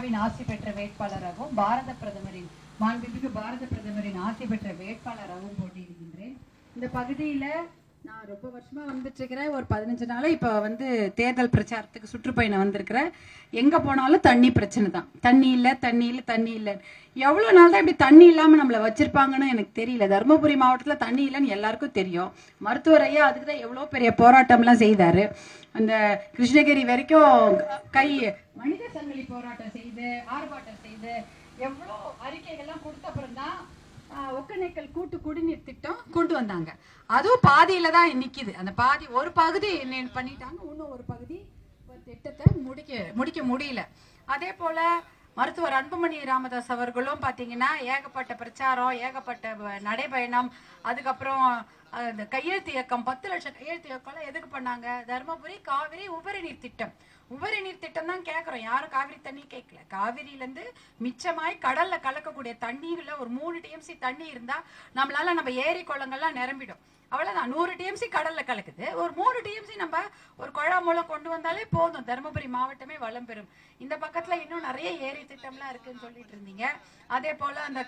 அம்மாவின் ஆசி பெற்ற வேட்பாளராகவும் மாண்புமிகு பாரத பிரதமரின் ஆசி பெற்ற வேட்பாளராகவும் போட்டியிடுகின்றேன். இந்த பகுதியில நான் ரொம்ப வருஷமா வந்துட்டு இருக்கிறேன். ஒரு 15 நாளா இப்ப தேர்தல் பிரச்சாரத்துக்கு சுற்றுப்பயணம் வந்திருக்கிறேன். எங்க போனாலும் தண்ணி பிரச்சனை தான். தண்ணி இல்ல. எவ்வளவு நாள் தான் இப்படி தண்ணி இல்லாம நம்மள வச்சிருப்பாங்கன்னு எனக்கு தெரியல. தருமபுரி மாவட்டத்துல தண்ணி இல்லைன்னு எல்லாருக்கும் தெரியும். மருத்துவர் ஐயா அதுக்குதான் எவ்வளவு பெரிய போராட்டம் எல்லாம் செய்தாரு. அந்த கிருஷ்ணகிரி வரைக்கும் மனித சங்கிலி போராட்டம் செய்து ஆர்ப்பாட்டம் செய்து எவ்வளோ அறிக்கைகள்லாம் கொடுத்த அப்புறம் தான் ஒக்கநேக்கல் கூட்டு குடிநீர் திட்டம் கொண்டு வந்தாங்க. அதுவும் பாதியில தான் நிக்குது. அந்த பாதி ஒரு பகுதி பண்ணிட்டாங்க, இன்னும் ஒரு பகுதி திட்டத்தை முடிக்க முடியல. அதே போல மருத்துவர் அன்புமணி ராமதாஸ் அவர்களும் பாத்தீங்கன்னா ஏகப்பட்ட பிரச்சாரம், ஏகப்பட்ட நடைபயணம், அதுக்கப்புறம் இந்த கையெழுத்து இயக்கம் 10 லட்சம் கையெழுத்து இயக்கம் எதுக்கு பண்ணாங்க? தருமபுரி காவிரி உபரி நீர் திட்டம் தான் கேட்கிறோம். யாரும் காவிரி தண்ணி கேட்கல. காவிரியில இருந்து மிச்சமாய் கடல்ல கலக்கக்கூடிய தண்ணீர்ல ஒரு 3 டிஎம்சி தண்ணி இருந்தா நம்மளால நம்ம ஏரி குளங்கள்லாம் நிரம்பிடும். அவ்வளவுதான். 100 டிஎம்சி கடல்ல கலக்குது. ஒரு 3 டிஎம்சி நம்ம ஒரு குழா மூலம் கொண்டு வந்தாலே போதும், தருமபுரி மாவட்டமே வளம் பெறும். இந்த பக்கத்துல இன்னும் நிறைய ஏரி திட்டம்லாம் இருக்குன்னு சொல்லிட்டு இருந்தீங்க. அதே போல அந்த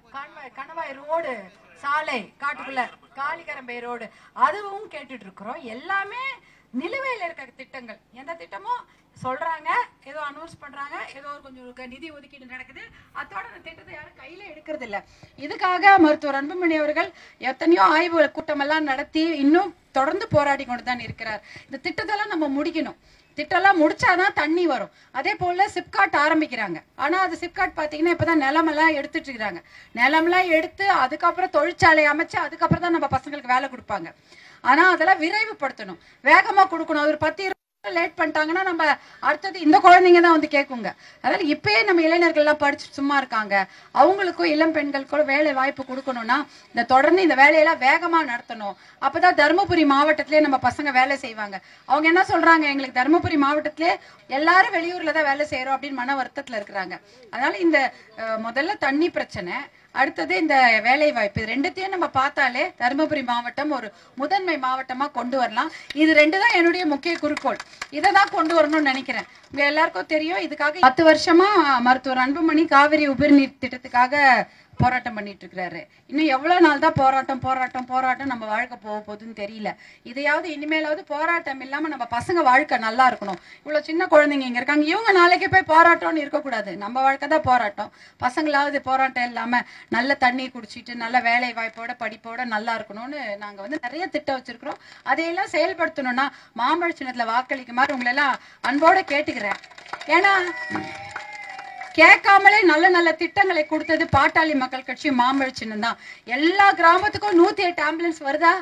கணவாய் ரோடு சாலை காட்டுக்குள்ள காளிகரம்பை ரோடு அதுவும் கேட்டுட்டு இருக்கிறோம். எல்லாமே நிலுவையில் இருக்க திட்டங்கள். எந்த திட்டமும் சொல்றாங்க, ஏதோ அனௌன்ஸ் பண்றாங்க, ஏதோ கொஞ்சம் நிதி ஒதுக்கீடு நடக்குது, அதோட அந்த திட்டத்தை யாரும் கையில எடுக்கிறது இல்ல. இதுக்காக மருத்துவர் அன்புமணி அவர்கள் எத்தனையோ ஆய்வு கூட்டம் எல்லாம் நடத்தி இன்னும் தொடர்ந்து போராடி கொண்டுதான் இருக்கிறார். இந்த திட்டத்தெல்லாம் நம்ம முடிக்கணும். திட்டம்லாம் முடிச்சாதான் தண்ணி வரும். அதே போல சிப்காட் ஆரம்பிக்கிறாங்க. ஆனா அது சிப்காட் பாத்தீங்கன்னா இப்பதான் நிலமெல்லாம் எடுத்துட்டு இருக்காங்க. நிலமெல்லாம் எடுத்து அதுக்கப்புறம் தொழிற்சாலை அமைச்சு அதுக்கப்புறம் தான் நம்ம பசங்களுக்கு வேலை கொடுப்பாங்க. ஆனா அதெல்லாம் விரைவுபடுத்தணும், வேகமா கொடுக்கணும். ஒரு 10-20 லேட் பண்ணிட்டாங்கன்னா நம்ம அடுத்தது இந்த குழந்தைங்க தான் கேட்குங்க. அதனால இப்பயே நம்ம இளைஞர்கள் எல்லாம் படிச்சு சும்மா இருக்காங்க, அவங்களுக்கும் இளம் பெண்களுக்கும் வேலை வாய்ப்பு கொடுக்கணும்னா இந்த தொடர்ந்து இந்த வேலையெல்லாம் வேகமா நடத்தணும். அப்பதான் தருமபுரி மாவட்டத்திலேயே நம்ம பசங்க வேலை செய்வாங்க. அவங்க என்ன சொல்றாங்க, எங்களுக்கு தருமபுரி மாவட்டத்திலே எல்லாரும் வெளியூர்ல தான் வேலை செய்யறோம் அப்படின்னு மன வருத்தத்துல இருக்கிறாங்க. அதனால இந்த முதல்ல தண்ணி பிரச்சனை, அடுத்தது இந்த வேலை வாய்ப்பு, ரெண்டுத்தையும் நம்ம பார்த்தாலே தருமபுரி மாவட்டம் ஒரு முதன்மை மாவட்டமா கொண்டு வரலாம். இது 2 தான் என்னுடைய முக்கிய குறிக்கோள். இதை தான் கொண்டு வரணும்னு நினைக்கிறேன். உங்க எல்லாருக்கும் தெரியும், இதுக்காக 10 வருஷமா மருத்துவர் அன்புமணி காவிரி உபரிநீர் திட்டத்துக்காக போராட்டம் பண்ணிட்டு இருக்கிறாரு. இன்னும் எவ்வளவு நாள் தான் போராட்டம் நம்ம வாழ்க்கை போக போகுதுன்னு தெரியல. இதையாவது இனிமேலாவது போராட்டம் இல்லாம நம்ம பசங்க வாழ்க்கை நல்லா இருக்கணும். இவ்வளவு சின்ன குழந்தைங்க இங்க இருக்காங்க, இவங்க நாளைக்கு போய் போராட்டம்னு இருக்கக்கூடாது. நம்ம வாழ்க்கை தான் போராட்டம். பசங்களாவது போராட்டம் இல்லாம நல்ல தண்ணி குடிச்சிட்டு நல்ல வேலை வாய்ப்போட படிப்போட நல்லா இருக்கணும்னு நாங்க நிறைய திட்டம் வச்சிருக்கிறோம். அதையெல்லாம் செயல்படுத்தணும்னா மாம்பழ சின்னத்துல வாக்களிக்குமாறு உங்களை எல்லாம் அன்போட கேட்டுக்கிறேன். ஏன்னா கேட்காமலே நல்ல நல்ல திட்டங்களை கொடுத்தது பாட்டாளி மக்கள் கட்சி மாம்பழ சின்னம் தான். எல்லா கிராமத்துக்கும் 108 ஆம்புலன்ஸ் வருதா?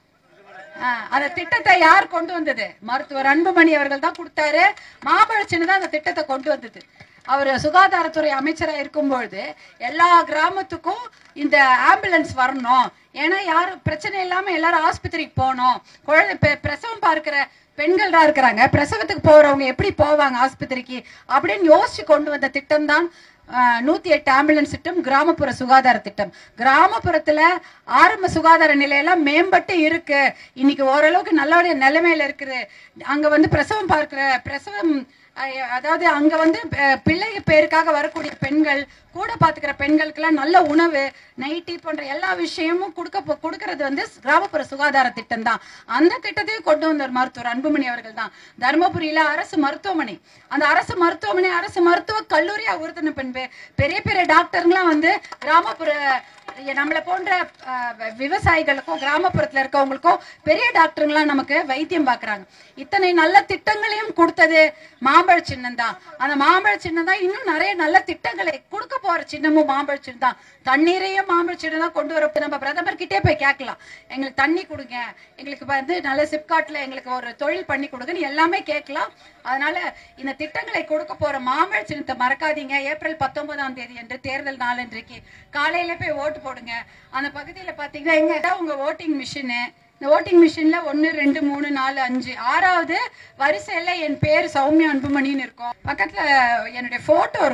அந்த திட்டத்தை யார் கொண்டு வந்தது? மருத்துவர் அன்புமணி அவர்கள் தான் கொடுத்தாரு. மாம்பழ சின்னம் தான் அந்த திட்டத்தை கொண்டு வந்தது. அவர் சுகாதாரத்துறை அமைச்சராக இருக்கும்பொழுது எல்லா கிராமத்துக்கும் இந்த ஆம்புலன்ஸ் வரணும், ஏன்னா யாரும் பிரச்சனை இல்லாம எல்லாரும் ஆஸ்பத்திரிக்கு போகணும். குழந்தை பிரசவம் பார்க்கிற பெண்கள் தான் இருக்கிறாங்க, பிரசவத்துக்கு போறவங்க எப்படி போவாங்க ஆஸ்பத்திரிக்கு அப்படின்னு யோசிச்சு கொண்டு வந்த திட்டம் தான் 108 ஆம்புலன்ஸ் திட்டம், கிராமப்புற சுகாதார திட்டம். கிராமப்புறத்துல ஆரம்ப சுகாதார நிலையெல்லாம் மேம்பட்டு இருக்கு. இன்னைக்கு ஓரளவுக்கு நல்ல நிலைமையில இருக்குது. அங்க பிரசவம் அதாவது அங்க பிள்ளை பேருக்காக வரக்கூடிய பெண்கள், கூட பாத்துக்கிற பெண்களுக்கு எல்லாம் நல்ல உணவு, நைட்டி போன்ற எல்லா விஷயமும் கொடுக்கறது கிராமப்புற சுகாதார திட்டம் தான். அந்த திட்டத்தையும் கொண்டு வந்தார் மருத்துவர் அன்புமணி அவர்கள் தான். தருமபுரியில அரசு மருத்துவமனை, அந்த அரசு மருத்துவ கல்லூரியா உறுதின பின்பு பெரிய பெரிய டாக்டர்லாம் கிராமப்புற நம்மள போன்ற விவசாயிகளுக்கும் கிராமப்புறத்துல இருக்கவங்களுக்கும் பெரிய டாக்டருங்களாம் நமக்கு வைத்தியம் பாக்குறாங்க. இத்தனை நல்ல திட்டங்களையும் கொடுத்தது மாம்பழ சின்னம் தான். அந்த மாம்பழ சின்னம் தான் இன்னும் நிறைய நல்ல திட்டங்களை கொடுக்க போற சின்னமும் மாம்பழ சின்னம் தான். தண்ணீரையும் மாம்பழ சின்னம் தான் கொண்டு வர நம்ம பிரதமர் கிட்டே போய் கேட்கலாம், எங்களுக்கு தண்ணி கொடுங்க, எங்களுக்கு நல்ல சிப்காட்ல எங்களுக்கு ஒரு தொழில் பண்ணி கொடுங்கன்னு எல்லாமே கேட்கலாம். அதனால இந்த திட்டங்களை கொடுக்க போற மாம்பழ சின்னத்தை மறக்காதீங்க. ஏப்ரல் 19ஆம் தேதி என்று தேர்தல் நாளன்றைக்கு காலையில போய் ஓட்டு போடுங்க. அந்த பகுதியில பாத்தீங்கன்னா எங்க உங்க ஓட்டிங் மிஷின், இந்த ஓட்டிங் மிஷின்ல 1 2 3 4 5 6வது வரிசையில என் பேர் சௌமியா அன்புமணின்னு இருக்கும். பக்கத்துல என்னுடைய போட்டோ இருக்கும்.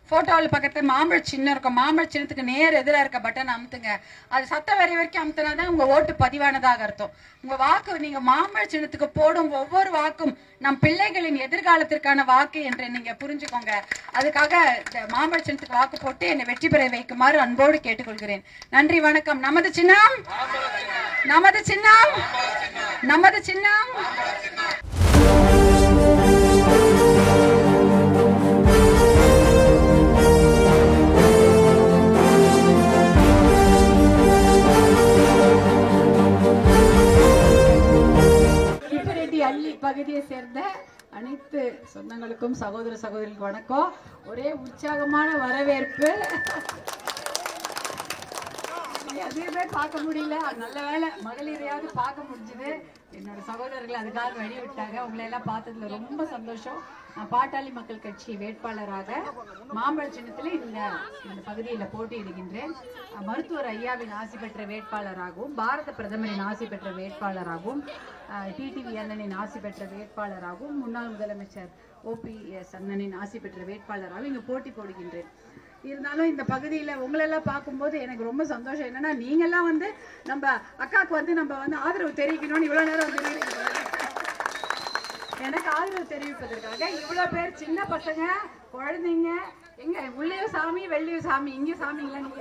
போட்டோவில் பக்கத்துல மாம்பழ சின்னம் இருக்கும். மாம்பழ சின்னத்துக்கு நேர் எதிராக இருக்க பட்டன் அமுத்துங்க. அது சத்தம் வரை வரைக்கும் அமுத்தினாதான் உங்க ஓட்டு பதிவானதாக அர்த்தம். உங்க வாக்கு நீங்க மாம்பழ சின்னத்துக்கு போடும் ஒவ்வொரு வாக்கும் நம் பிள்ளைகளின் எதிர்காலத்திற்கான வாக்கு என்று நீங்க புரிஞ்சுக்கோங்க. அதுக்காக மாம்பழ சின்னத்துக்கு வாக்கு போட்டு என்னை வெற்றி பெற வைக்குமாறு அன்போடு கேட்டுக்கொள்கிறேன். நன்றி, வணக்கம். நமது சின்னம், நமது சின்னம், நமது சின்னம். அள்ளி பகுதியை சேர்ந்த அனைத்து சொந்தங்களுக்கும் சகோதர சகோதரிகளுக்கு வணக்கம். ஒரே உற்சாகமான வரவேற்பு. எதுவுமே பார்க்க முடியல, நல்ல வேலை மகளிரையாவது பார்க்க முடிஞ்சது. என்னோட சகோதரர்கள் அதுக்காக வெளியே விட்டாங்க. உங்களை எல்லாம் பார்த்ததுல ரொம்ப சந்தோஷம். நான் பாட்டாளி மக்கள் கட்சி வேட்பாளராக மாம்பழ சின்னத்தில் இந்த பகுதியில் போட்டியிடுகின்றேன். மருத்துவர் ஐயாவின் ஆசி பெற்ற வேட்பாளராகவும், பாரத பிரதமரின் ஆசி பெற்ற வேட்பாளராகவும், டிடிவி அண்ணனின் ஆசி பெற்ற வேட்பாளராகவும், முன்னாள் முதலமைச்சர் OPS அண்ணனின் ஆசி பெற்ற வேட்பாளராகவும் இங்கு போட்டி போடுகின்றேன். இருந்தாலும் இந்த பகுதியில உங்களெல்லாம் பார்க்கும்போது எனக்கு ரொம்ப சந்தோஷம். என்னன்னா நீங்கெல்லாம் வந்து நம்ம அக்காவுக்கு நம்ம ஆதரவு தெரிவிக்கணும்னு இவ்வளவு நேரம் எனக்கு ஆதரவு தெரிவிப்பதற்காக இவ்வளவு பேர் சின்ன பசங்க, குழந்தைங்க, எங்க உள்ளேயும் சாமி வெள்ளியும் சாமி, இங்க சாமிங்களா நீங்க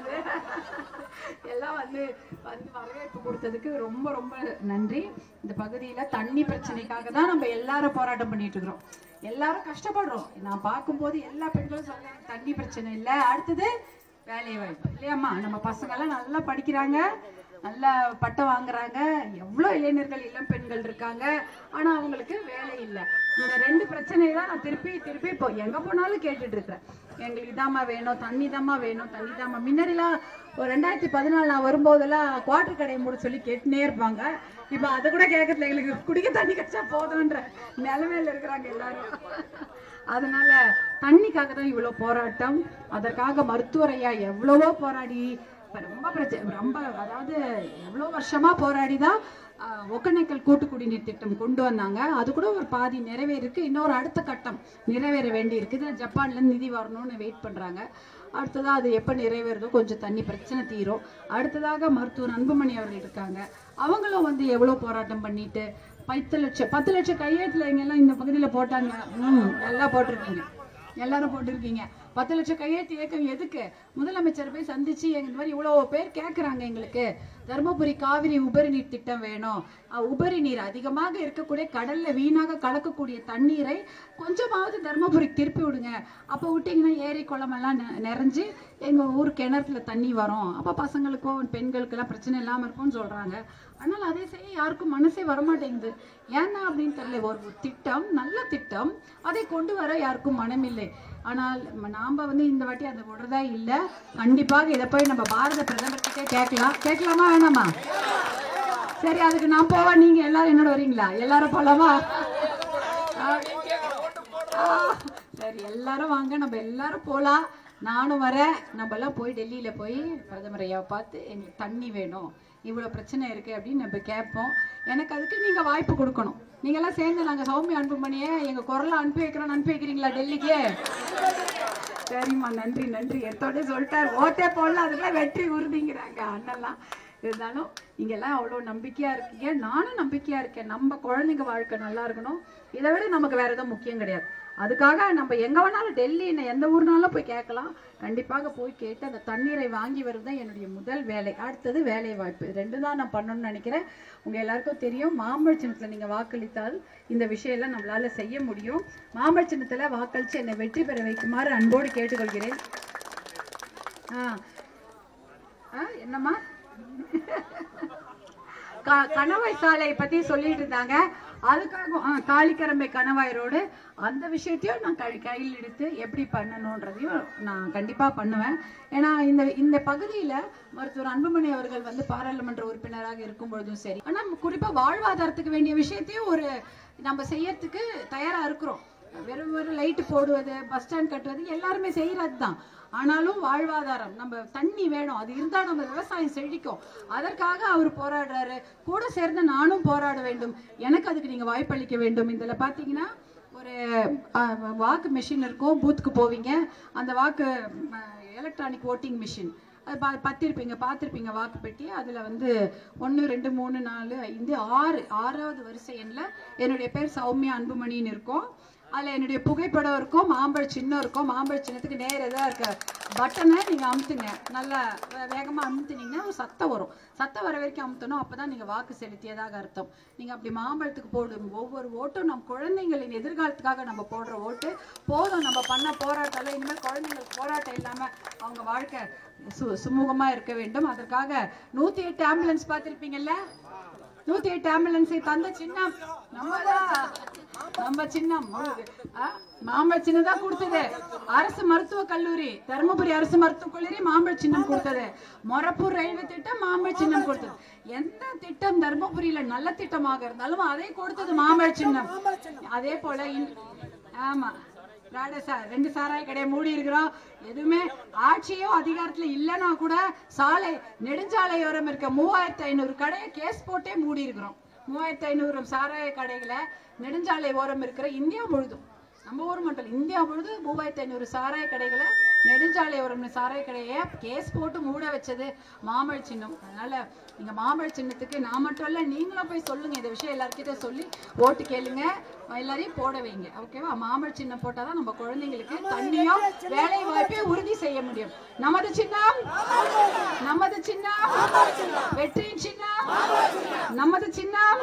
எல்லாம் வந்து வரவேற்பு கொடுத்ததுக்கு ரொம்ப ரொம்ப நன்றி. இந்த பகுதியில தண்ணி பிரச்சனைக்காக தான் நம்ம எல்லாரும் போராட்டம் பண்ணிட்டு இருக்கிறோம். எல்லாரும் கஷ்டப்படுறோம். நான் பார்க்கும்போது எல்லா பெண்களும் சொல்ல தண்ணி பிரச்சனை இல்லை, அடுத்தது வேலை வாய்ப்பு இல்லையாம்மா. நம்ம பசங்க எல்லாம் நல்லா படிக்கிறாங்க, நல்லா பட்டம் வாங்குறாங்க, எவ்வளோ இளைஞர்கள் இளம் பெண்கள் இருக்காங்க, ஆனா அவங்களுக்கு வேலை இல்லை. இந்த ரெண்டு பிரச்சனையை தான் நான் திருப்பி திருப்பி இப்போ எங்க போனாலும் கேட்டுட்டு இருக்கிறேன். எங்களுக்கு இதாம்மா வேணும், தண்ணி தாம்மா வேணும், தண்ணி தாம்மா. முன்னாடிலாம் ஒரு 2014 நான் வரும்போதெல்லாம் குவார்டர் கடையை மூட சொல்லி கேட்டுனே இருப்பாங்க. இப்ப அதை கூட கேட்கறதுல எங்களுக்கு குடிக்க தண்ணி கிடைச்சா போதும்ன்ற நிலைமையில இருக்கிறாங்க எல்லாரும். அதனால தண்ணிக்காக தான் இவ்வளவு போராட்டம். அதற்காக மருத்துவர் ஐயா எவ்வளவோ போராடி ரொம்ப அதாவது எவ்வளவு வருஷமா போராடிதான் ஒகேனக்கல் கூட்டு குடிநீர் திட்டம் கொண்டு வந்தாங்க. அது கூட ஒரு பாதி நிறைவேறிருக்கு. இன்னொரு அடுத்த கட்டம் நிறைவேற வேண்டி இருக்குது. ஜப்பான்ல இருந்து நிதி வரணும்னு வெயிட் பண்றாங்க. அடுத்ததா அது எப்ப நிறைவேறதோ கொஞ்சம் தண்ணி பிரச்சனை தீரும். அடுத்ததாக மருத்துவர் அன்புமணி அவர்கள் இருக்காங்க. அவங்களும் எவ்வளவு போராட்டம் பண்ணிட்டு 10 லட்சம் கையெழுத்துல எல்லாம் இந்த பகுதியில போட்டாங்க. எல்லாம் போட்டிருக்கீங்க, எல்லாரும் போட்டிருக்கீங்க. 10 லட்சம் கையெழுத்து இயக்கம் எதுக்கு? முதலமைச்சர் போய் சந்திச்சு இந்த மாதிரி இவ்வளவு பேர் கேட்கறாங்க, எங்களுக்கு தர்மபுரி காவிரி உபரி நீர் திட்டம் வேணும், உபரி நீர் அதிகமாக இருக்கக்கூடிய கடல்ல வீணாக கலக்கக்கூடிய தண்ணீரை கொஞ்சமாவது தர்மபுரிக்கு திருப்பி விடுங்க, அப்ப விட்டீங்கன்னா ஏரி குளம் எல்லாம் நிறைஞ்சு எங்க ஊர் கிணத்துல தண்ணி வரும், அப்ப பசங்களுக்கும் பெண்களுக்கு எல்லாம் பிரச்சனை இல்லாம இருக்கும்னு சொல்றாங்க. ஆனால் அதை செய்ய யாருக்கும் மனசே வரமாட்டேங்குது. ஏன்னா அப்படின்னு தெரியல. ஒரு திட்டம், நல்ல திட்டம், அதை கொண்டு வர யாருக்கும் மனமில்லை. ஆனால் நாம இந்த வாட்டி அதை விடுறதா இல்லை. கண்டிப்பாக இதை போய் நம்ம பாரத பிரதமர்கிட்டே கேட்கலாமா வேணாமா? சரி, அதுக்கு நான் போவா, நீங்க எல்லாரும் என்னோட வரீங்களா? எல்லாரும் போலாமா? சரி, எல்லாரும் வாங்க, நம்ம எல்லாரும் போலாம். நானும் வரேன். நம்ம எல்லாம் போய் டெல்லியில போய் பிரதமர் ஐயாவை பார்த்து எங்களுக்கு தண்ணி வேணும், இவ்வளவு பிரச்சனை இருக்கு அப்படின்னு நம்ம கேட்போம். எனக்கு அதுக்கு நீங்க வாய்ப்பு கொடுக்கணும். நீங்க எல்லாம் சேர்ந்து நாங்க சௌமியா அன்புமணியை எங்க குரலை அனுப்பி வைக்கிறீங்களா டெல்லிக்கு? சரிம்மா, நன்றி நன்றி. எடுத்தோட சொல்லிட்டாரு, ஓட்டே போடல, அதுக்கெல்லாம் வெற்றி உறுதிங்கிறாங்க அண்ணெல்லாம். இருந்தாலும் நீங்க எல்லாம் அவ்வளவு நம்பிக்கையா இருக்கீங்க, நானும் நம்பிக்கையா இருக்கேன். நம்ம குழந்தைங்க வாழ்க்கை நல்லா இருக்கணும், இதை விட நமக்கு வேற எதுவும் முக்கியம் கிடையாது. அதுக்காக நம்ம எங்க வேணாலும் டெல்லி எந்த ஊர்னாலும் போய் கேட்கலாம். கண்டிப்பாக போய் கேட்டு அந்த தண்ணீரை வாங்கி வருவதுதான் என்னுடைய முதல் வேலை. அடுத்தது வேலை வாய்ப்பு. ரெண்டு தான் நான் பண்ணணும்னு நினைக்கிறேன். உங்க எல்லாருக்கும் தெரியும், மாம்பழ சின்னத்துல நீங்க வாக்களித்தால் இந்த விஷயம் எல்லாம் நம்மளால செய்ய முடியும். மாம்பழ சின்னத்துல வாக்களிச்சு என்னை வெற்றி பெற வைக்குமாறு அன்போடு கேட்டுக்கொள்கிறேன். என்னம்மா கணவாய் சாலை பத்தி சொல்லிட்டு இருந்தாங்க. அதுக்காக காளிக்கரம்பை கணவாய் ரோடு, அந்த விஷயத்தையும் நான் கையில் எடுத்து எப்படி பண்ணணும்ன்றதையும் நான் கண்டிப்பா பண்ணுவேன். ஏன்னா இந்த பகுதியில மருத்துவர் அன்புமணி அவர்கள் பாராளுமன்ற உறுப்பினராக இருக்கும் பொழுதும் சரி, ஆனா குறிப்பா வாழ்வாதாரத்துக்கு வேண்டிய விஷயத்தையும் நம்ம செய்யறதுக்கு தயாரா இருக்கிறோம். வெறும் லைட் போடுவது, பஸ் ஸ்டாண்ட் கட்டுவது எல்லாருமே செய்யறது தான். ஆனாலும் வாழ்வாதாரம், நம்ம தண்ணி வேணும், அது இருந்தா நம்ம விவசாயம் செழிக்கும். அதற்காக அவர் போராடுறாரு. கூட சேர்ந்து நானும் போராட வேண்டும். எனக்கு அதுக்கு நீங்க வாய்ப்பளிக்க வேண்டும். இதுல பாத்தீங்கன்னா ஒரு வாக்கு மிஷின் இருக்கும், பூத்துக்கு போவீங்க, அந்த வாக்கு எலக்ட்ரானிக் ஓட்டிங் மிஷின் அது பார்த்துருப்பீங்க வாக்கு பெட்டி. அதில் வந்து 1 2 3 4 5 6 6வது வரிசை எண்ணில் என்னுடைய பேர் சௌமியா அன்புமணின்னு இருக்கும். அதில் என்னுடைய புகைப்படம் இருக்கும், மாம்பழ சின்னம் இருக்கும். மாம்பழ சின்னத்துக்கு நேர் எதாக இருக்க பட்டனை நீங்கள் அமுத்துங்க, நல்லா வேகமாக அமுத்துனீங்கன்னா ஒரு சத்தம் வரும். சத்தம் வர வரைக்கும் அமுத்தணும், அப்போ தான் நீங்கள் வாக்கு செலுத்தியதாக அர்த்தம். நீங்கள் அப்படி மாம்பழத்துக்கு போடும் ஒவ்வொரு ஓட்டும் நம் குழந்தைங்களின் எதிர்காலத்துக்காக நம்ம போடுற ஓட்டு. போதும் நம்ம பண்ண போராட்டம், இனிமேல் குழந்தைங்களுக்கு போராட்டம் இல்லாமல் அவங்க வாழ்க்கை சுமூகமாக இருக்க வேண்டும். அதற்காக 108 ஆம்புலன்ஸ் பார்த்துருப்பீங்கல்ல, 108 ஆம்புலன்ஸை தந்த சின்னம் நம்ம சின்னம் மாம்பழ சின்னம் தான் கொடுத்தது. அரசு மருத்துவக் கல்லூரி, தருமபுரி அரசு மருத்துவக் கல்லூரி மாம்பழ சின்னம் கொடுத்தது. மொரப்பூர் ரயில்வே திட்டம் மாம்பழ சின்னம் கொடுத்தது. எந்த திட்டம் தருமபுரியில நல்ல திட்டமாக இருந்தாலும் அதை கொடுத்தது மாம்பழ சின்னம். அதே போல ஆமா 2 சாராய கடையை மூடி இருக்கிறோம். எதுவுமே ஆட்சியோ அதிகாரத்துல இல்லைன்னா கூட சாலை நெடுஞ்சாலையோரம் இருக்க 3500 கடையை கேஸ் போட்டே மூடி இருக்கிறோம். 3500 சாராய கடைகளை நெடுஞ்சாலை ஓரம் இருக்கிற இந்தியா முழுதும், நம்ம ஊர் மட்டும் இல்லை, இந்தியா முழுதும் 3500 சாராய கடைகளை நெடுஞ்சாலை ஓரம் சாராய கடையை கேஸ் போட்டு மூட வச்சது மாம்பழ சின்னம். அதனால நீங்க மாம்பழ சின்னத்துக்கு நான் மட்டும் இல்ல, நீங்களும் போய் சொல்லுங்க, இந்த விஷயம் எல்லார்கிட்ட சொல்லி ஓட்டு கேளுங்க, எல்லாரையும் போட வைங்க. ஓகேவா? மாம்பழ சின்னம் போட்டாதான் நம்ம குழந்தைங்களுக்கு தண்ணியோ வேலை வாய்ப்பையும் உறுதி செய்ய முடியும். நமது சின்னம், நமது சின்னம், வெற்றியின் சின்னம், நமது சின்னம்.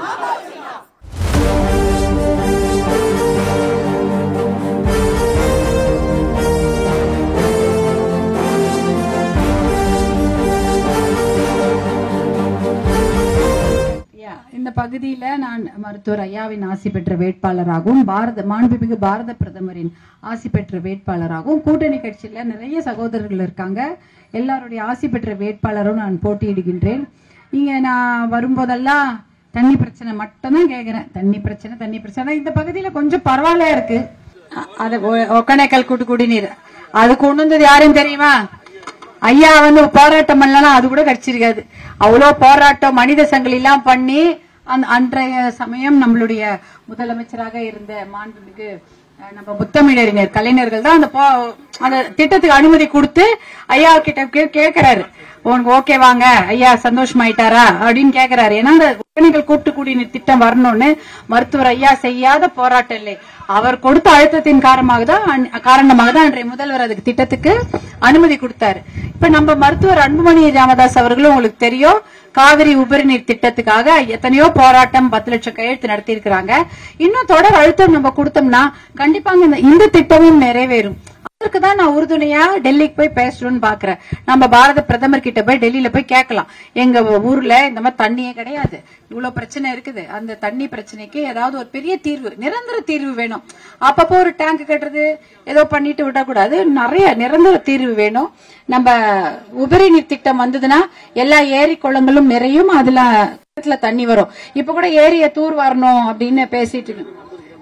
இந்த பகுதியில நான் மருத்துவர் ஐயாவின் ஆசி பெற்ற வேட்பாளராகவும் மாண்புமிகு பாரத பிரதமரின் ஆசி பெற்ற வேட்பாளராகவும் கூட்டணி கட்சியில நிறைய சகோதரர்கள் இருக்காங்க. எல்லாருடைய ஆசி பெற்ற வேட்பாளரும் நான் போட்டியிடுகின்றேன். இங்க நான் வரும்போதெல்லாம் தண்ணி பிரச்சனை மட்டும்தான் கேட்கிறேன். தண்ணி பிரச்சனை இந்த பகுதியில கொஞ்சம் பரவாயில்ல இருக்கு. அது ஒகேனக்கல் கூட்டு குடிநீர் அது கொண்டு வந்தது யாரும் தெரியுமா? ஐயா வந்து போராட்டம் பண்ணலாம், அது கூட கிடைச்சிருக்காது. அவ்வளவு போராட்டம் மனித சங்கிலி எல்லாம் பண்ணி அன்றைய சமயம் நம்மளுடைய முதலமைச்சராக இருந்த மாண்புமிகு நம்ம முத்தமிழறிஞர் கலைஞர்கள் தான் அந்த திட்டத்துக்கு அனுமதி கொடுத்து ஐயா கிட்ட கேக்குறாரு, உனக்கு ஓகே வாங்க ஐயா சந்தோஷமாயிட்டாரா அப்படின்னு கேக்குறாரு. ஏன்னா அந்த ஒகேனக்கல் கூட்டு குடிநீர் திட்டம் வரணும்னு மருத்துவர் ஐயா செய்யாத போராட்டம் இல்லை, அவர் கொடுத்த அழுத்தத்தின் காரணமாக தான் அன்றைய முதல்வர் அதுக்கு திட்டத்துக்கு அனுமதி கொடுத்தாரு. இப்ப நம்ம மருத்துவர் அன்புமணி ராமதாஸ் அவர்களும் உங்களுக்கு தெரியும், காவிரி உபரி நீர் திட்டத்துக்காக எத்தனையோ போராட்டம் 10 லட்சம் கையெழுத்து நடத்தி இருக்கிறாங்க. இன்னும் தொடர் அழுத்தம் நம்ம கொடுத்தோம்னா கண்டிப்பாங்க இந்த திட்டமும் நிறைவேறும். அதற்குதான் நான் உறுதுணையா டெல்லிக்கு போய் பேசணும்னு பாக்குறேன். நம்ம பாரத பிரதமர் கிட்ட போய் டெல்லியில போய் கேட்கலாம், எங்க ஊர்ல இந்த மாதிரி தண்ணியே கிடையாது, இவ்வளவு பிரச்சனை இருக்குது, அந்த தண்ணி பிரச்சனைக்கு ஏதாவது ஒரு பெரிய தீர்வு, நிரந்தர தீர்வு வேணும். அப்பப்போ ஒரு டேங்க் கட்டுறது ஏதோ பண்ணிட்டு விடக்கூடாது, நிறைய நிரந்தர தீர்வு வேணும். நம்ம உபரி நீர் திட்டம் வந்ததுன்னா எல்லா ஏரி குளங்களும் நிறையும், அதுல தண்ணி வரும். இப்ப கூட ஏரிய தூர் வரணும் அப்படின்னு பேசிட்டு இருக்கு.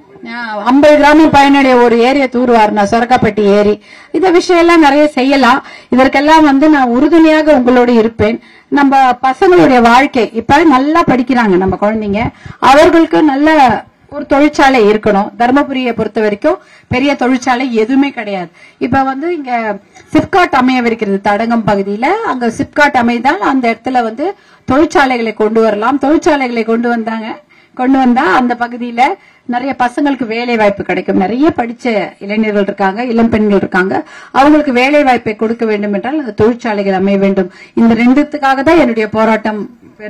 50 கிராமம் பயனுடைய ஒரு ஏரிய தூர் வரணும், சொரக்காப்பட்டி ஏரி. இந்த விஷயம் எல்லாம் நிறைய செய்யலாம். இதற்கெல்லாம் வந்து நான் உறுதுணையாக உங்களோட இருப்பேன். நம்ம பசங்களுடைய வாழ்க்கை இப்ப நல்லா படிக்கிறாங்க நம்ம குழந்தைங்க, அவர்களுக்கு நல்ல ஒரு தொழிற்சாலை இருக்கணும். தர்மபுரியை பொறுத்த வரைக்கும் பெரிய தொழிற்சாலை எதுவுமே கிடையாது. இப்ப வந்து இங்க சிப்காட் அமையவிருக்கிறது தடங்கம் பகுதியில, அங்க சிப்காட் அமைந்தால் அந்த இடத்துல வந்து தொழிற்சாலைகளை கொண்டு வரலாம். தொழிற்சாலைகளை கொண்டு வந்தா அந்த பகுதியில நிறைய பசங்களுக்கு வேலை வாய்ப்பு கிடைக்கும். நிறைய படிச்ச இளைஞர்கள் இருக்காங்க, இளம் பெண்கள் இருக்காங்க, அவங்களுக்கு வேலை வாய்ப்பை கொடுக்க வேண்டும் என்றால் அந்த தொழிற்சாலைகள் அமைய வேண்டும். இந்த 2த்துக்காக தான் என்னுடைய போராட்டம்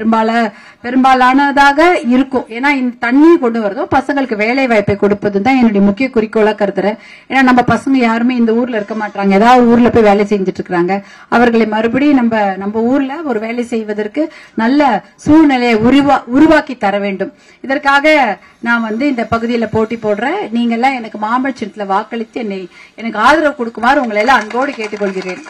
பெரும்பாலானதாக இருக்கும். ஏன்னா இந்த தண்ணி கொண்டு வரதும் பசங்களுக்கு வேலை வாய்ப்பை கொடுப்பது தான் என்னுடைய முக்கிய குறிக்கோளா கருதுறேன். ஏன்னா நம்ம பசங்க யாருமே இந்த ஊர்ல இருக்க மாட்டாங்க, ஏதாவது ஊர்ல போய் வேலை செஞ்சுட்டு இருக்காங்க. அவர்களை மறுபடியும் நம்ம ஊர்ல ஒரு வேலை செய்வதற்கு நல்ல சூழ்நிலையை உருவாக்கி தர வேண்டும். இதற்காக நான் வந்து இந்த பகுதியில போட்டி போடுறேன். நீங்க எல்லாம் எனக்கு மாம்பழ சின்னத்துல வாக்களித்து எனக்கு ஆதரவு கொடுக்குமாறு உங்களை எல்லாம் அன்போடு கேட்டுக்கொள்கிறேன்.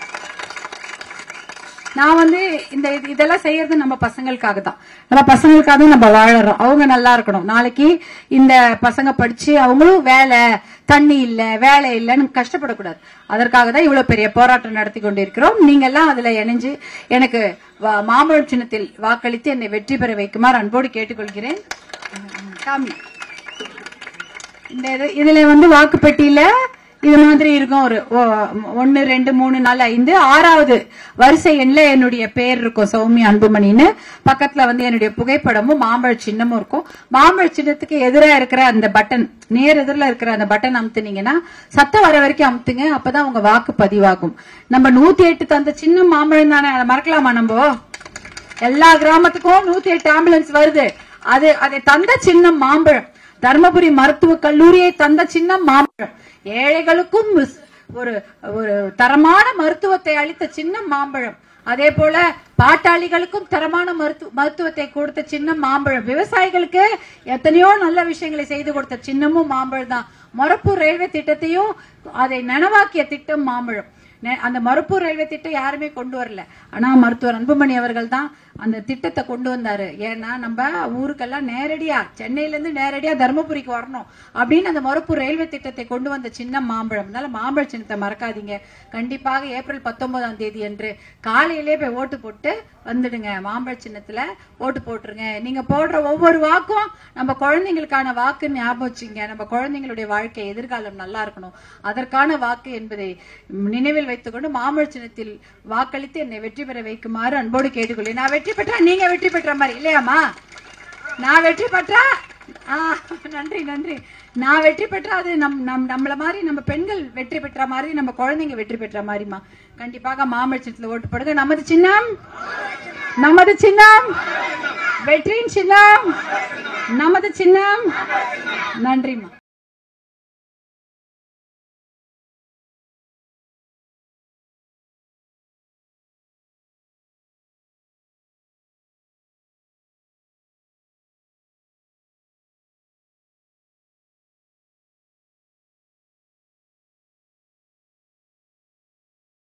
நான் வந்து இதெல்லாம் செய்யறது நம்ம பசங்களுக்காக தான். நம்ம பசங்களுக்காக நம்ம வாழறோம், அவங்க நல்லா இருக்கணும். நாளைக்கு இந்த பசங்க படிச்சு அவங்களும் தண்ணி இல்ல வேலை இல்லன்னு கஷ்டப்படக்கூடாது. அதற்காக தான் இவ்வளவு பெரிய போராட்டம் நடத்தி கொண்டிருக்கிறோம். நீங்க எல்லாம் அதுல இணைஞ்சு எனக்கு மாம்பழம் சின்னத்தில் வாக்களித்து என்னை வெற்றி பெற வைக்குமாறு அன்போடு கேட்டுக்கொள்கிறேன். இதுல வந்து வாக்குப்பெட்டியில இது மாதிரி இருக்கும். ஒரு 1 2 3 4 5 6வது வரிசை எண்ல என்னுடைய பேர் இருக்கும், சௌமி அன்புமணின்னு. பக்கத்துல வந்து என்னுடைய புகைப்படமும் மாம்பழ சின்னமும் இருக்கும். மாம்பழ சின்னத்துக்கு எதிரா இருக்கிற அந்த பட்டன், நேர் எதிரில இருக்கிற அந்த பட்டன் அமுத்துனீங்கன்னா சத்தம் வர வரைக்கும் அமுத்துங்க, அப்பதான் உங்க வாக்கு பதிவாகும். நம்ம 108 தந்த சின்னம் மாம்பழம் தானே, அதை மறக்கலாமா? நம்ம எல்லா கிராமத்துக்கும் 108 ஆம்புலன்ஸ் வருது, அதை தந்த சின்னம் மாம்பழம். தர்மபுரி மருத்துவக் கல்லூரியை தந்த சின்னம் மாம்பழம். ஏழைகளுக்கும் ஒரு ஒரு தரமான மருத்துவத்தை அளித்த சின்னம் மாம்பழம். அதே போல பாட்டாளிகளுக்கும் தரமான மருத்துவத்தை கொடுத்த சின்னம் மாம்பழம். விவசாயிகளுக்கு எத்தனையோ நல்ல விஷயங்களை செய்து கொடுத்த சின்னமும் மாம்பழம் தான். மொரப்பூர் ரயில்வே திட்டத்தையும் அதை நனவாக்கிய திட்டம் மாம்பழம். அந்த மொரப்பூர் ரயில்வே திட்டம் யாருமே கொண்டு வரல, ஆனா மருத்துவர் அன்புமணி அவர்கள் தான் அந்த திட்டத்தை கொண்டு வந்தாரு. ஏன்னா நம்ம ஊருக்கெல்லாம் நேரடியா சென்னையில இருந்து நேரடியா தர்மபுரிக்கு வரணும் அப்படின்னு அந்த மொரப்பூர் ரயில்வே திட்டத்தை கொண்டு வந்த சின்னம் மாம்பழம். அதனால மாம்பழ சின்னத்தை மறக்காதீங்க. கண்டிப்பாக ஏப்ரல் 19ஆம் தேதி அன்று காலையிலே போய் ஓட்டு போட்டு வந்துடுங்க. மாம்பழ சின்னத்துல ஓட்டு போட்டுருங்க. நீங்க போடுற ஒவ்வொரு வாக்கும் நம்ம குழந்தைங்களுக்கான வாக்குன்னு ஞாபகம் வச்சுங்க. நம்ம குழந்தைங்களுடைய வாழ்க்கை எதிர்காலம் நல்லா இருக்கணும், அதற்கான வாக்கு என்பதை நினைவில் வைத்துக்கொண்டு மாம்பழ சின்னத்தில் வாக்களித்து என்னை வெற்றி பெற வைக்குமாறு அன்போடு கேட்டுக்கொள்ளேன். நான் வெற்றி பெற்றா நீங்க வெற்றி பெற்ற மாதிரி இல்லையாமா? நான் வெற்றி பெற்றா நன்றி நன்றி. நான் வெற்றி பெற்றா அது நம்மள மாதிரி நம்ம பெண்கள் வெற்றி பெற்ற மாதிரி, நம்ம குழந்தைங்க வெற்றி பெற்ற மாதிரிமா. கண்டிப்பாக மாம்பழ சின்னத்துல ஓட்டு போடுங்க. நமது சின்னம், நமது சின்னம் வெற்றியின் சின்னம், நமது சின்னம். நன்றிமா.